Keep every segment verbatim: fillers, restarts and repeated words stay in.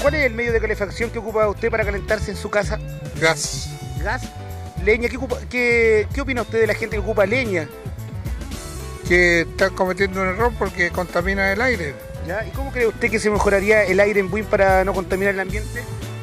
¿Cuál es el medio de calefacción que ocupa usted para calentarse en su casa? Gas. ¿Gas? ¿Leña? ¿Qué, ocupa, qué, qué opina usted de la gente que ocupa leña? Que está cometiendo un error porque contamina el aire. ¿Ya? ¿Y cómo cree usted que se mejoraría el aire en Buin para no contaminar el ambiente?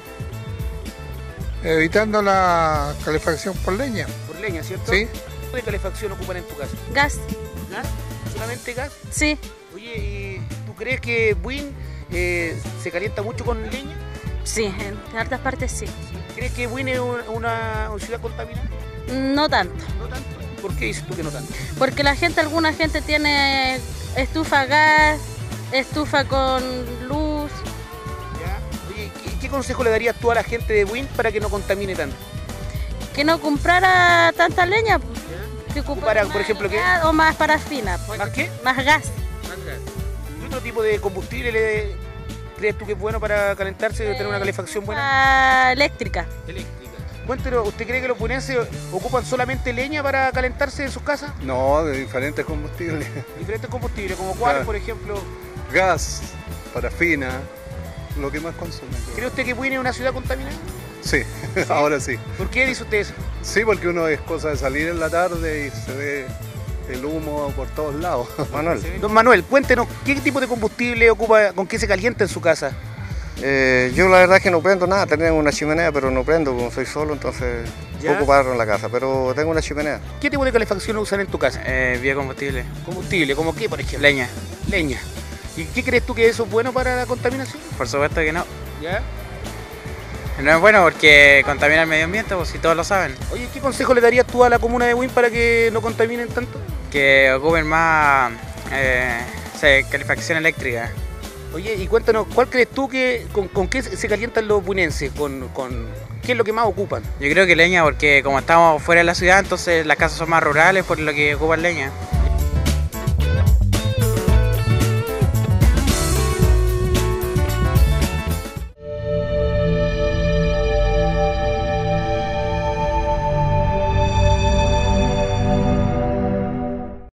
Evitando la calefacción por leña. Por leña, ¿cierto? Sí. ¿Qué tipo de calefacción ocupan en tu casa? Gas. ¿Gas? ¿Solamente gas? Sí. Oye, ¿y tú crees que Buin eh, se calienta mucho con leña? Sí, en hartas partes sí. ¿Crees que Buin es una, una, una ciudad contaminada? No tanto. No tanto. ¿Por qué dices tú que no tanto? Porque la gente, alguna gente tiene estufa a gas, estufa con luz. ¿Ya? Oye, ¿qué, ¿qué consejo le darías tú a la gente de Buin para que no contamine tanto? Que no comprara tanta leña. ¿Ya? Que ocupara Ocupara, por ejemplo, ¿qué? gas o más parafina. ¿Más qué? Más gas. ¿Qué otro tipo de combustible le, crees tú que es bueno para calentarse y tener una calefacción buena? Ah, eléctrica. Eléctrica. Cuéntenos, ¿usted cree que los buinenses ocupan solamente leña para calentarse en sus casas? No, de diferentes combustibles. Diferentes combustibles, como cuáles, Claro. por ejemplo. Gas, parafina, lo que más consume. ¿Cree usted que Buin es una ciudad contaminada? Sí, ahora sí. ¿Por qué dice usted eso? Sí, porque uno es cosa de salir en la tarde y se ve el humo por todos lados. Manuel. Don Manuel, cuéntenos, ¿qué tipo de combustible ocupa, con qué se calienta en su casa? Eh, yo la verdad es que no prendo nada, tenía una chimenea pero no prendo, como soy solo, entonces ¿Ya? poco paro en la casa, pero tengo una chimenea. ¿Qué tipo de calefacción usan en tu casa? Eh, biocombustible. Combustible, ¿como qué, por ejemplo? Leña. Leña. ¿Y qué crees tú que eso es bueno para la contaminación? Por supuesto que no. ¿Ya? No es bueno porque contamina el medio ambiente, pues si todos lo saben. Oye, ¿qué consejo le darías tú a la comuna de Buin para que no contaminen tanto? Que ocupen más eh, se- calefacción eléctrica. Oye, y cuéntanos, ¿cuál crees tú que, con, con qué se calientan los buinenses? Con, con, ¿Qué es lo que más ocupan? Yo creo que leña porque como estamos fuera de la ciudad, entonces las casas son más rurales por lo que ocupan leña.